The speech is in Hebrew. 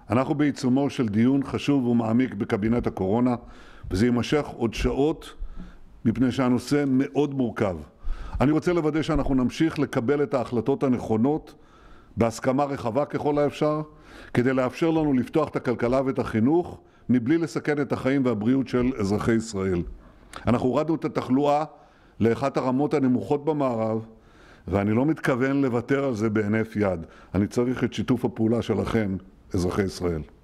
אנחנו בעיצומו של דיון חשוב ומעמיק בקבינט הקורונה, וזה יימשך עוד שעות מפני שהנושא מאוד מורכב. אני רוצה לוודא שאנחנו נמשיך לקבל את ההחלטות הנכונות בהסכמה רחבה ככל האפשר, כדי לאפשר לנו לפתוח את הכלכלה ואת החינוך, מבלי לסכן את החיים והבריאות של אזרחי ישראל. אנחנו הורדנו את התחלואה לאחת הרמות הנמוכות במערב, ואני לא מתכוון לוותר על זה בהינף יד. אני צריך את שיתוף הפעולה שלכם, אזרחי ישראל.